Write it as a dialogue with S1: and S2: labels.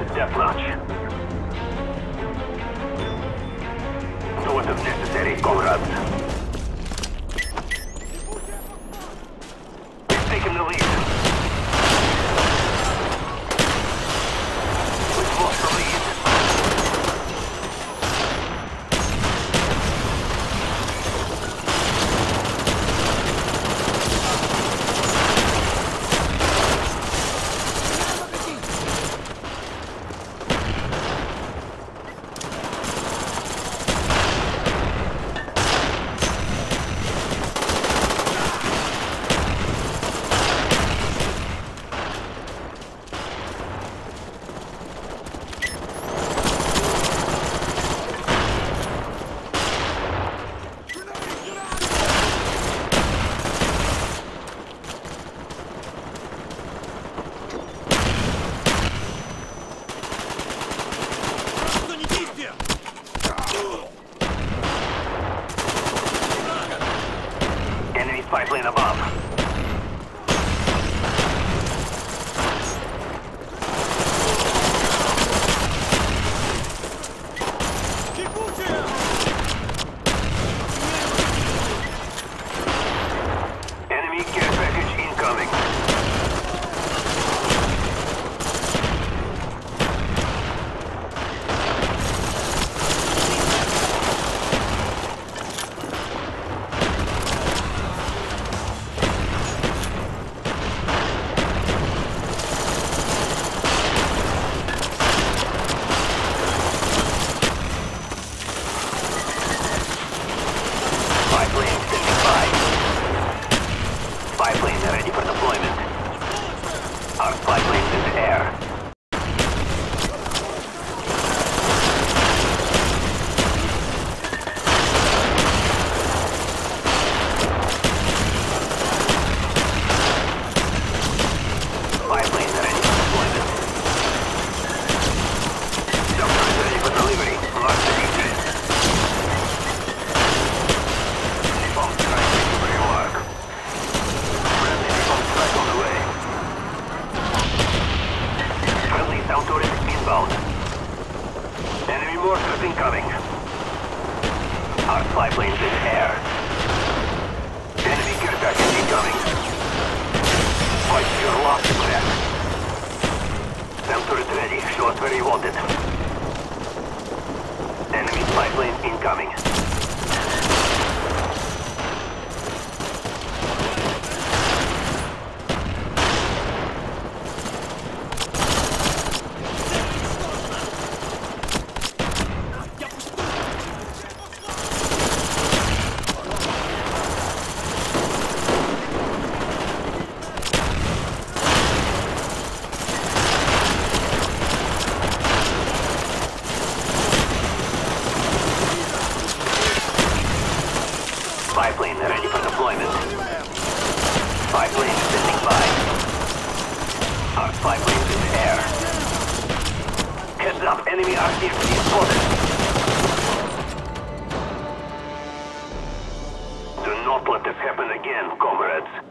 S1: is deathmatch. Do what is necessary, comrades. We've taken the lead. We've lost the lead. Enemy spy plane above. Enemy care package incoming. Spy plane ready for deployment. Our spy plane's in the air. Spy plane ready for deployment. Doctor is ready for delivery. Lock the defense. Napalm strike ready for your mark. Strike on the way. Friendly sound turret inbound. Enemy mortars incoming. Our spy plane's in the air. Enemy care package incoming. Fight your last breath. Sound turret ready. Show us where you want it. Enemy spy plane incoming. Spy plane ready for deployment. Spy plane standing by. Our spy plane's in the air. Heads up, enemy RCXD spotted. Do not let this happen again, comrades.